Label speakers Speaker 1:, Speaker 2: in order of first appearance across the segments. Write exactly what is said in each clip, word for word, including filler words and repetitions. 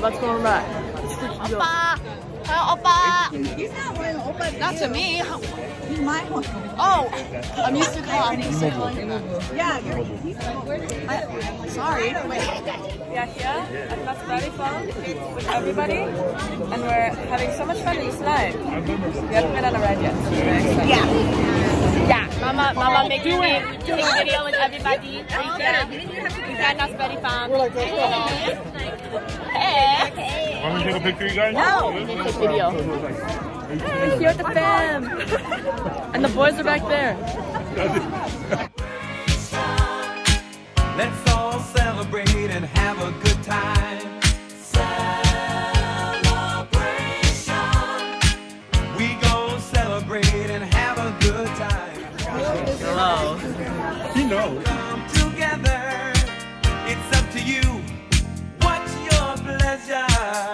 Speaker 1: What's going on? Oppa! Hi, Oppa!
Speaker 2: He's not wearing Oppa.
Speaker 1: Not to me.
Speaker 2: He's my one.
Speaker 1: Oh, I'm used to calling. I'm used to calling him that.
Speaker 2: Yeah, you're. He's I,
Speaker 1: sorry. Wait.
Speaker 3: We are here at That's Very Fun with everybody, and we're having so much fun in this live. We haven't been on a ride yet, so we're very excited.
Speaker 1: Yeah. Yeah. Mama, Mama making me take a video with everybody. Yeah. We've had That's Very Fun. Hey.
Speaker 4: Want me to take a picture, you guys?
Speaker 1: No. Take a video.
Speaker 3: Hey, here at the fam! And the boys are back there.
Speaker 5: Let's all celebrate and have a good time. Celebration. We gon' celebrate and have a good time.
Speaker 1: Hello.
Speaker 4: He knows.
Speaker 5: Come together. It's up to you. What's your pleasure?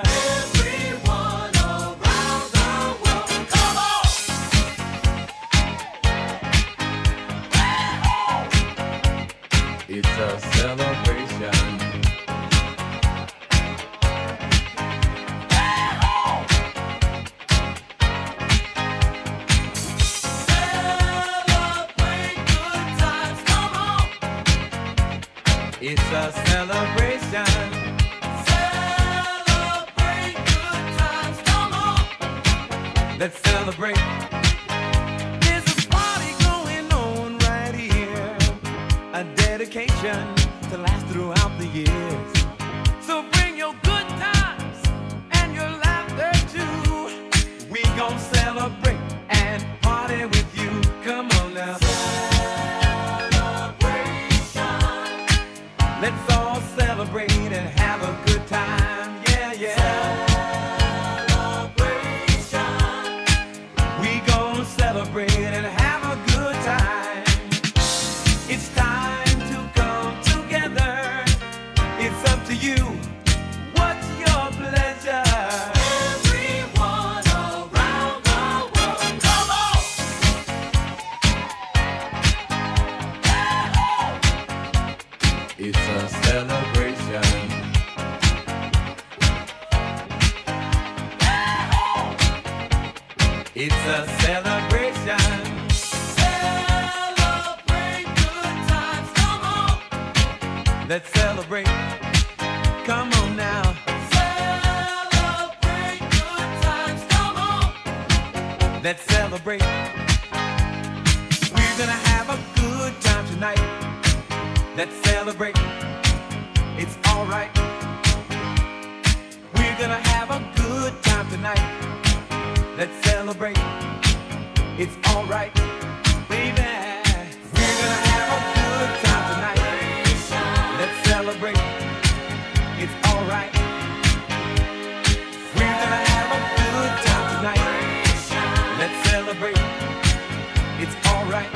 Speaker 5: It's a celebration. Celebrate good times, come on. It's a celebration. Celebrate good times, come on. Let's celebrate. Dedication to last throughout the years. So bring your good times and your laughter too. We gon' celebrate and party with you. Come on now. Celebration. Let's all celebrate and have a good time. Yeah, yeah. Celebration. We gon' celebrate and have a good time. It's time. It's up to you. What's your pleasure? Everyone around the world, come on! It's a celebration. It's a celebration. Celebrate good times, come on! Let's celebrate. Come on now. Celebrate good times, come on. Let's celebrate. We're gonna have a good time tonight. Let's celebrate. It's alright. We're gonna have a good time tonight. Let's celebrate. It's alright, baby. We're gonna have a good time tonight. Let's celebrate. It's alright. We're gonna have a good time tonight. Let's celebrate. It's alright.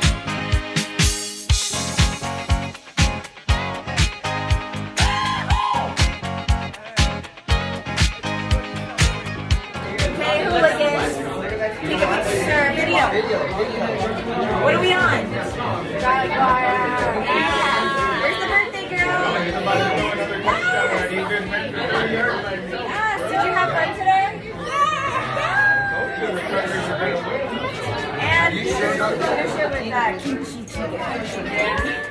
Speaker 2: Hey, hooligans. Take a picture, video. What are we on? Yeah. Where's the birthday girl? Yes. Did you have fun today? Yeah. And finish it with that kimchi chicken.